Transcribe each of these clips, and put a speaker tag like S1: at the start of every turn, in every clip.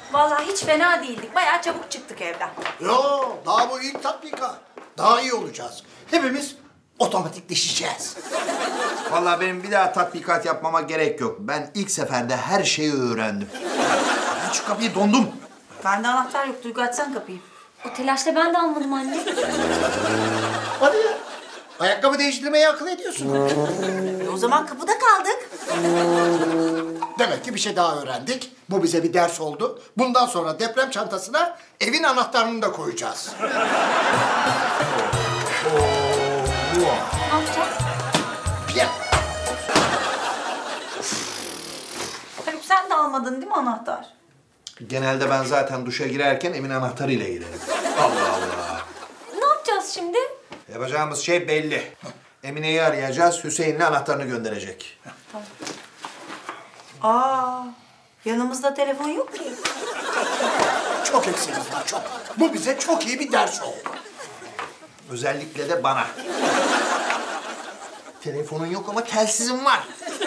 S1: Vallahi hiç fena değildik. Bayağı çabuk çıktık evden.
S2: Yo, daha bu ilk tatbikat. Daha iyi olacağız. Hepimiz otomatikleşeceğiz.
S3: Vallahi benim bir daha tatbikat yapmama gerek yok. Ben ilk seferde her şeyi öğrendim. Aç şu kapıyı, dondum.
S1: Bende anahtar yok. Duygu açsan kapıyı.
S4: O telaşla ben de almadım anne.
S2: Hadi ya. Ayakkabı değiştirmeyi akıl ediyorsun.
S1: O zaman kapıda kaldık.
S2: Demek ki bir şey daha öğrendik. Bu bize bir ders oldu. Bundan sonra deprem çantasına evin anahtarını da koyacağız.
S4: Ne yapacağız?
S2: Ya.
S1: Haluk sen de almadın değil mi anahtar?
S3: Genelde ben zaten duşa girerken evin anahtarıyla girerim. Allah Allah.
S4: Ne yapacağız şimdi?
S3: Yapacağımız şey belli. Emine'yi arayacağız, Hüseyin'le anahtarını gönderecek.
S1: Aa, yanımızda telefon yok ki.
S2: Çok eksiğimiz var, çok. Bu bize çok iyi bir ders oldu.
S3: Özellikle de bana. Telefonun yok ama telsizin var.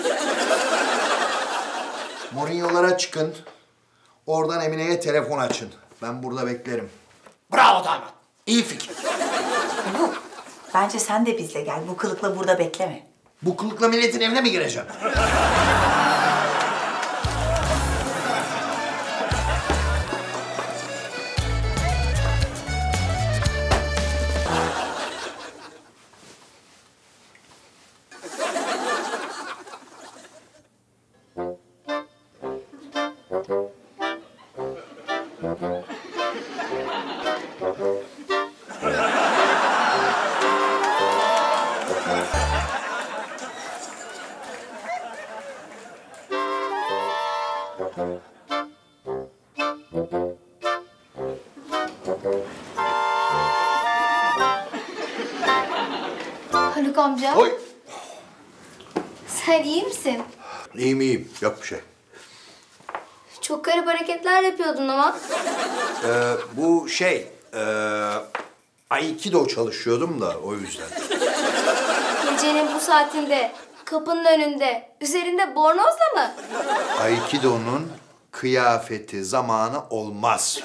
S3: Mourinho'lara çıkın. Oradan Emine'ye telefon açın. Ben burada beklerim.
S2: Bravo damat. İyi fikir.
S1: Haluk, bence sen de bizle gel. Bu kılıkla burada bekleme.
S3: Bu kılıkla milletin evine mi gireceğim?
S4: Haluk amca.
S3: Oy!
S4: Sen iyi misin?
S3: İyiyim iyiyim. Yok bir şey.
S4: Çok garip hareketler yapıyordun ama.
S3: Bu şey... Aikido çalışıyordum da o yüzden.
S4: Gecenin bu saatinde, kapının önünde, üzerinde bornozla mı?
S3: Aikido'nun kıyafeti zamanı olmaz.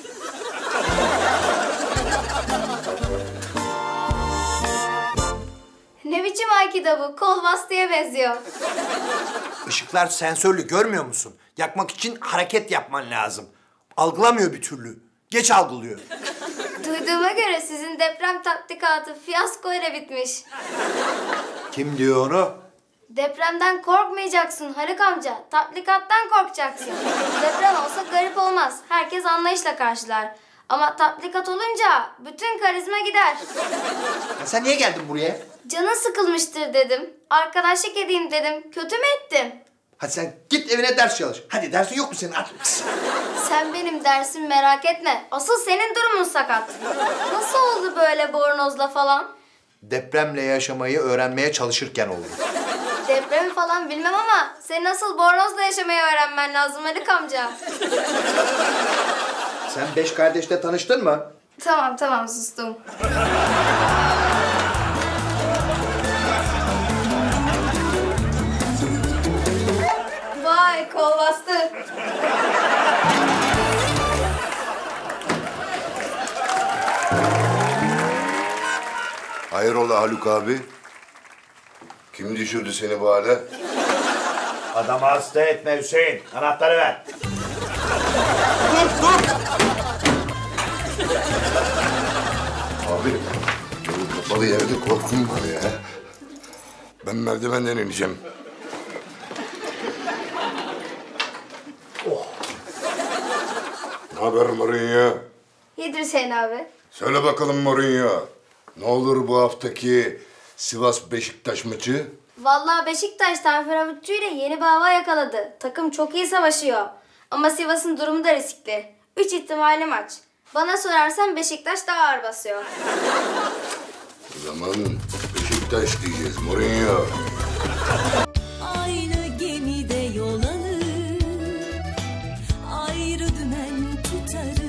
S4: Ne biçim aikido bu? Kol bastıya benziyor.
S3: Işıklar sensörlü, görmüyor musun? Yakmak için hareket yapman lazım. Algılamıyor bir türlü. Geç algılıyor.
S4: Duyduğuma göre sizin deprem tatbikatı fiyasko ile bitmiş.
S3: Kim diyor onu?
S4: Depremden korkmayacaksın Haluk amca. Tatbikattan korkacaksın. Deprem olsa garip olmaz. Herkes anlayışla karşılar. Ama tatbikat olunca bütün karizma gider.
S3: Ya sen niye geldin buraya?
S4: Canın sıkılmıştır dedim. Arkadaşlık edeyim dedim. Kötü mü ettim?
S3: Hadi sen git evine ders çalış. Hadi dersin yok mu senin? Hadi.
S4: Sen benim dersimi merak etme. Asıl senin durumun sakat. Nasıl oldu böyle bornozla falan?
S3: Depremle yaşamayı öğrenmeye çalışırken oldu.
S4: Depremi falan bilmem ama senin asıl bornozla yaşamayı öğrenmen lazım Haluk amca.
S3: Sen 5 kardeşle tanıştın mı?
S4: Tamam sustum. Vay kol bastı.
S5: Hayrola Haluk abi? Kim düşürdü seni bu hale?
S3: Adamı hasta etme Hüseyin. Anahtarı ver.
S5: Abi, bu kapalı yerde korkum var ya. Ben merdivenden ineceğim. Ne haber Mourinho?
S4: Yedir Hüseyin abi.
S5: Söyle bakalım Mourinho. Ne olur bu haftaki Sivas-Beşiktaş maçı?
S4: Vallahi Beşiktaş Tayfur Avutçu ile yeni bir hava yakaladı. Takım çok iyi savaşıyor. Ama Sivas'ın durumu da riskli. 3 ihtimali maç. Bana sorarsan Beşiktaş daha ağır basıyor.
S5: O zaman Beşiktaş diyeceğiz Mourinho.
S6: Aynı gemide yol alır, ayrı dümen tutarız.